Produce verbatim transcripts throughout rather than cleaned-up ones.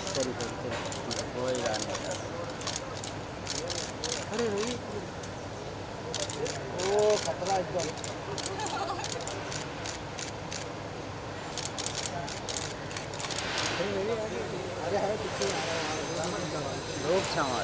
Sorry sorry कोई गाना नहीं। अरे रही ओ खतरा एकदम। अरे है पीछे लोग छावा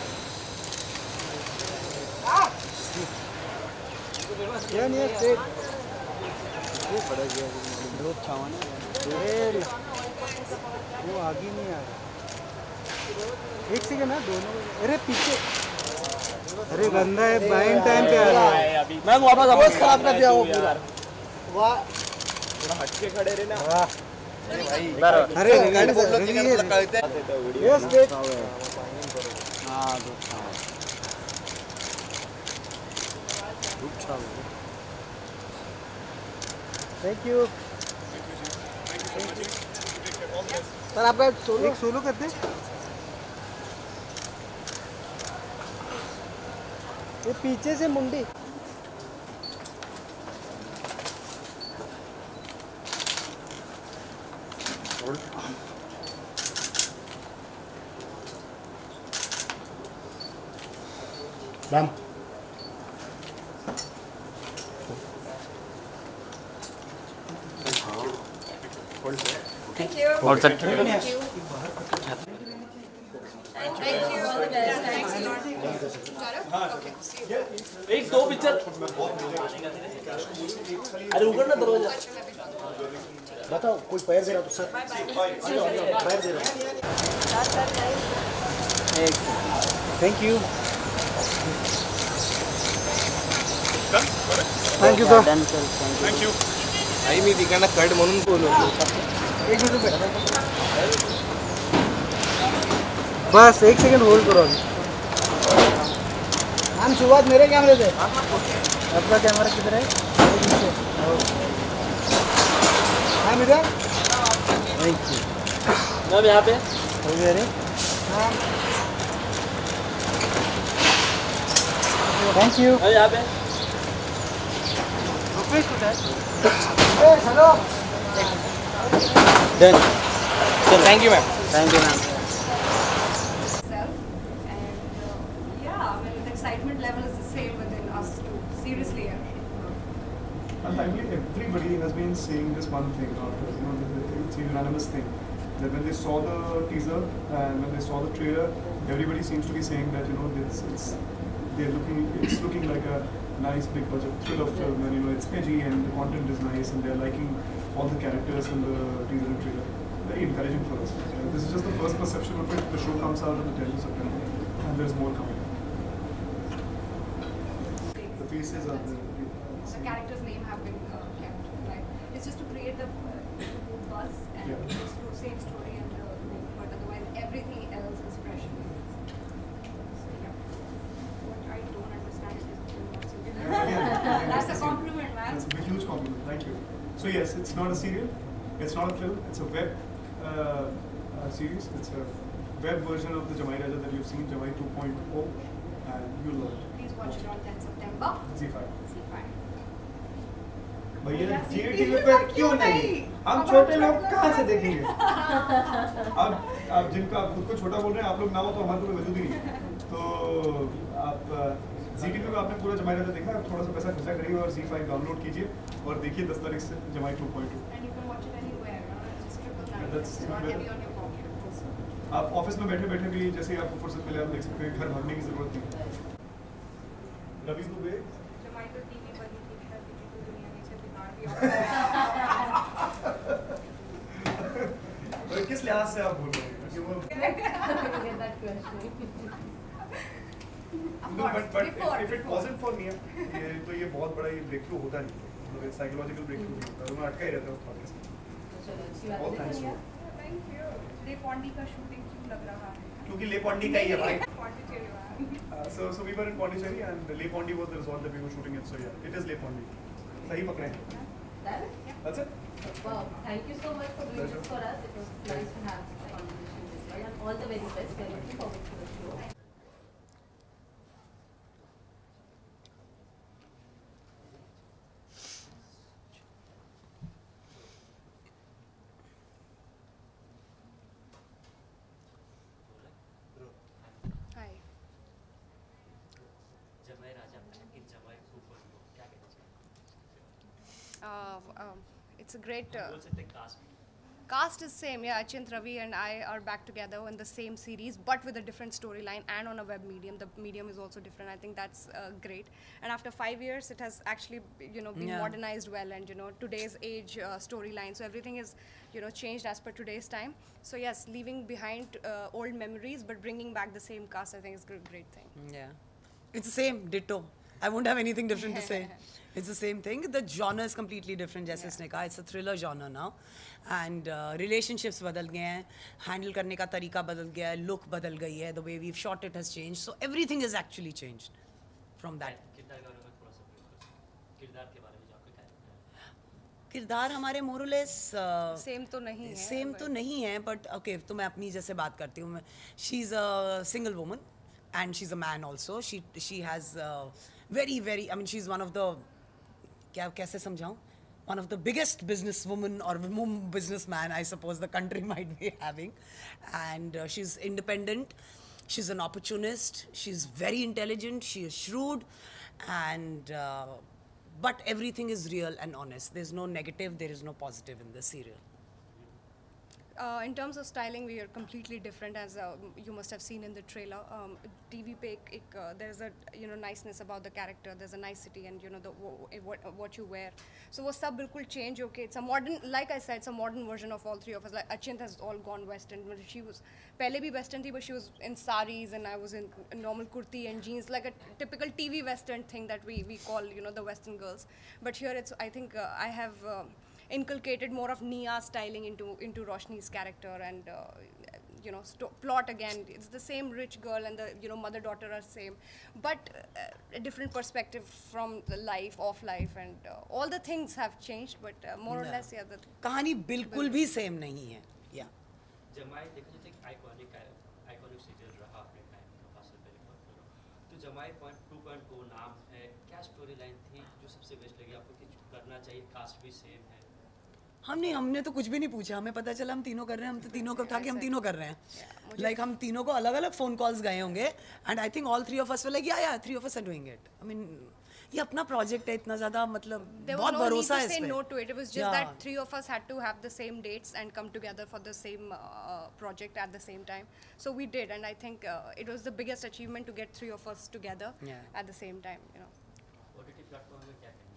क्या नहीं है सेट ये बड़ा गया लोग छावा ना अरे वो आगे नहीं आ रहा। एक सेकंड ना दोनों अरे पीछे अरे गंदा है बाइन टाइम पे आ रहा है अभी मैं वापस वापस खराब कर दिया वो पूरा वाह थोड़ा हटके खड़े रहे ना वाह अरे गाड़ी से यस वेट हां दूसरा दूसरा थैंक यू सर आपका सोलो एक सोलो करते ये पीछे से मुंडी Bam. Thank you. और सर Thank you. Thank you. All the best. Thanks a lot. Okay. See you. एक दो पिक्चर अरे उगड़ ना दरवाजा बताओ कोई पैर दे रहा तो सर पैर दे रहा thank you thank you sir thank you आई मी दिखाना कट म्हणून बोलो एक मिनट बस एक सेकंड होल्ड करो अभी हम शुरुआत मेरे कैमरे से आपका कैमरा किधर है हम इधर थैंक यू मैम यहाँ पे हो गया रे थैंक यू यहाँ पे hello done thank you ma'am thank you ma'am Excitement level is the same within us too. Seriously, yeah. And I believe everybody has been saying this one thing, after, you know, it's a unanimous thing, that when they saw the teaser and when they saw the trailer, everybody seems to be saying that, you know, it's, it's they're looking, it's looking like a nice big budget thriller film, and you know, it's edgy and the content is nice, and they're liking all the characters in the teaser and trailer. Very encouraging for us. Uh, this is just the first perception of it. The show comes out on the tenth of September, and there's more coming. The faces are the, The character's name have been uh, kept, right? It's just to create the uh, buzz and Yeah. the sto- same story and the name, but otherwise everything else is fresh. So yeah, what I don't understand is that's a compliment, man. That's a huge compliment. Thank you. So yes, it's not a serial. It's not a film. It's a web uh, uh, series. It's a web version of the Jamai Raja that you've seen, Jamai two point oh, and you'll love it. Please watch it on tenth September. Z five. See fine. भैया जी TV पे क्यों नहीं? हम छोटे लोग कहाँ से देखेंगे? अब अब जिनको आप खुद को छोटा बोल रहे हैं, आप लोग ना हो तो हमारे को वजूद ही नहीं। तो आप जी टीवी पे आपने पूरा जमाई राजा देखा, आप थोड़ा सा पैसा खर्चा करिए और Z फाइव डाउनलोड कीजिए और देखिए दस तारीख से जमाई two point two. And you can watch it anywhere. Uh, just triple nine. That's It's not good. heavy on your pocket. Also. आप ऑफिस में बैठे बैठे भी जैसे ही आपको फुर्सत मिले आप देख सकते हैं, घर भागने की जरूरत नहीं। रवि दुबे जमाई तो टीवी पर ही टीवी का टीवी को दुनिया नीचे बिगाड़ दिया। और किस लिहाज से आप बोल रहे हैं? क्योंकि वो Of No, course, but but before, if it before. wasn't for me, ये तो ये बहुत बड़ा ये ब्रेक थ्रू होता नहीं, मतलब साइकोलॉजिकल ब्रेक थ्रू नहीं होता, तो मैं अटका ही रहता हूँ थॉट के साथ। बहुत थैंक्स टू Thank you. ले पॉन्डी का शूटिंग क्यों लग रहा है? क्योंकि ले पॉन्डी का ही है भाई। पॉन्डिचेरी वाला। Uh, so so we were in Pondicherry and Le Pondi was the resort that we were shooting in. So yeah, it is Le Pondi. सही पकड़े हैं। That's it. Wow, thank you so much for doing Pleasure. this for us. It was nice to have this conversation with you. And all the very best. We're looking forward to the show. it's a great. Uh, बोल सकते हैं cast Cast is same, yeah. Achint, Ravi and I are back together in the same series, but with a different storyline and on a web medium. The medium is also different. I think that's uh, great. And after five years, it has actually, you know, been Yeah. modernized well, and you know, today's age uh, storyline. So everything is, you know, changed as per today's time. So yes, leaving behind uh, old memories, but bringing back the same cast, I think is a great thing. Yeah. It's the same, ditto. I won't have anything different to say. It's the same thing. The genre is completely different, जैसे इसने कहा. It's a thriller genre now. And uh, relationships बदल गए हैं. Handle करने का तरीका बदल गया है. Look बदल गई है. The way we've shot it has changed. So everything is actually changed from that. किरदार के बारे में थोड़ा सा brief करो। किरदार के बारे में जो आपका character है। किरदार हमारे मोरलेस Same तो नहीं है. सेम तो नहीं है बट ओके तो मैं अपनी जैसे बात करती हूँ. She is a single woman and she is a man also. She she has very very I mean she is one of the क्या कैसे समझाऊँ one of the biggest business woman or business man I suppose the country might be having, and uh, she's independent, she's an opportunist, she's very intelligent, she is shrewd, and uh, but everything is real and honest. There's no negative, there is no positive in this serial. Uh, in terms of styling, we are completely different, as uh, you must have seen in the trailer. Um, T V पे एक, एक, uh, there's a you know niceness about the character. There's a nicety, and you know the what what you wear. So वो सब बिल्कुल change होके it's a modern, like I said, it's a modern version of all three of us. Like Achint has all gone western. She was पहले भी western थी, but she was in saris and I was in normal kurti and jeans, like a typical T V western thing that we we call you know the western girls. But here it's I think uh, I have. Uh, inculcated more of Nia styling into into Roshni's character, and uh, you know sto- plot again. It's the same rich girl and the you know mother daughter are same, but uh, a different perspective from the life of life, and uh, all the things have changed, but uh, more or No. less yeah. The कहानी बिल्कुल भी same नहीं है. या जमाई देखो जैसे एक आइकॉनिक आइकॉनिक सीरियल रहा अपने टाइम का खासकर पहले बात करो तो जमाई पॉइंट टू पॉइंट ओ नाम है. क्या स्टोरी लाइन थी जो सबसे बेस्ट लगी आपको कि करना चाहिए? कास्ट भी सेम है. हमने हमने तो कुछ भी नहीं पूछा. हमें पता चला हम तीनों कर रहे हैं. हम तो तीनों को था कि हम तीनों कर रहे हैं. लाइक हम तीनों को अलग अलग फोन कॉल्स गए होंगे and I think all three of us were like yeah yeah three of us are doing it. I mean ये अपना प्रोजेक्ट है. इतना ज़्यादा मतलब there was बहुत no need भरोसा to है say इस पे. no to it. It was just Yeah. that three of us had to have the same dates and come together for the same uh, project at the same time. So we did, and I think uh, it was the biggest achievement to get three of us together Yeah. at the same time. You know. OTT platform में क्या करेंगे?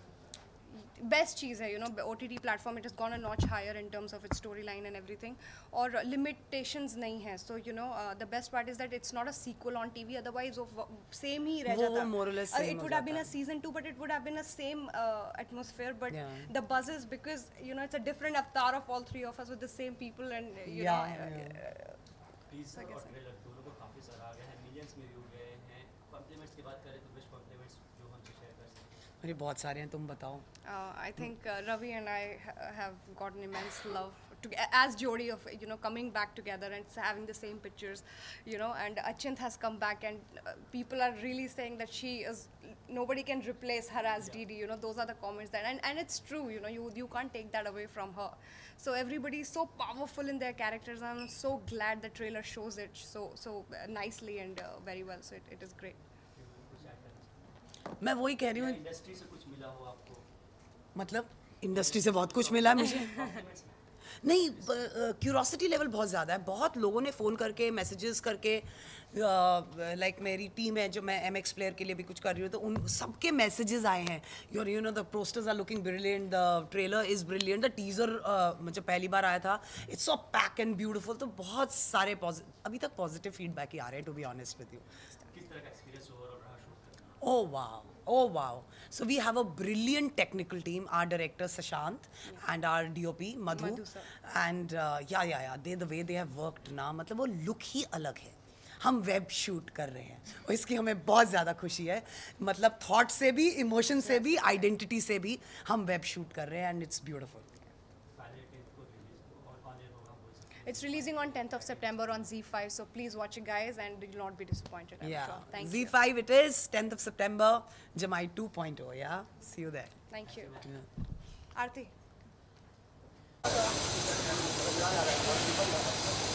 Best cheese है, you know, O T T platform, it has gone a notch higher in terms of its storyline and everything. और limitations नहीं है. So, you know, uh, the best part is that it's not a sequel on T V. Otherwise, वो same ही रह वो- जाता. वो more or less Uh, same It हो would have been a जाता. season two, but it would have been a same uh, atmosphere. But Yeah. the buzz is because, you know, it's a different avatar of all three of us with the same people and, uh, you Yeah, know. yeah. Uh, teaser और trailer दोनों को काफ़ी सराहा गया है. Millions में view गए हैं. कॉम्प्लीमेंट्स की बात करें तो बेस्ट कॉम्प्लीमेंट्स जो हमसे शेयर कर सकते हैं. अरे बहुत सारे हैं. तुम बताओ. Uh, I think uh, Ravi and I ha- have gotten immense love to, as Jodi of you know coming back together and having the same pictures, you know. And Achint has come back, and uh, people are really saying that she is nobody can replace her as Didi. You know, those are the comments that, and, and it's true. You know, you you can't take that away from her. So everybody is so powerful in their characters. I'm so glad the trailer shows it so so uh, nicely and uh, very well. So it, it is great. कुछ add करना चाहिए. मैं वही कह रही हूँ. Industry से कुछ मिला हो आपको? मतलब इंडस्ट्री से बहुत कुछ मिला है मुझे. कॉम्प्लीमेंट्स में नहीं, क्यूरोसिटी लेवल बहुत ज़्यादा है. बहुत लोगों ने फ़ोन करके मैसेजेस करके लाइक मेरी टीम है जो मैं एम एक्स प्लेयर के लिए भी कुछ कर रही हूँ तो उन सबके मैसेजेस आए हैं. Your you know the posters are looking brilliant, the trailer is brilliant, the teaser मुझे पहली बार आया था it's so pack and beautiful. तो बहुत सारे अभी तक पॉजिटिव फीडबैक ही आ रहे हैं to be honest with you. किस तरह का एक्सपीरियंस ओवरऑल रहा शूट करना? Oh wow, oh wow. So we have a brilliant technical team, our director Sashant and our D O P Madhu. Madhu sir. And uh, yeah, yeah, yeah, they the way they have worked ना मतलब वो look ही अलग है. हम web shoot कर रहे हैं और इसकी हमें बहुत ज़्यादा खुशी है. मतलब थॉट से भी, इमोशन से भी, आइडेंटिटी से भी हम वेब शूट कर रहे हैं and it's beautiful. Final tenth को रिलीज और ऑन एयर होगा बोल सकते हैं. It's releasing on tenth of September on Z five. So please watch it, guys, and you'll not be disappointed. I'm Yeah, sure. Thank Z you. five it is, tenth of September, Jamai two point oh, yeah? See you there. Thank you. Yeah. Aarti.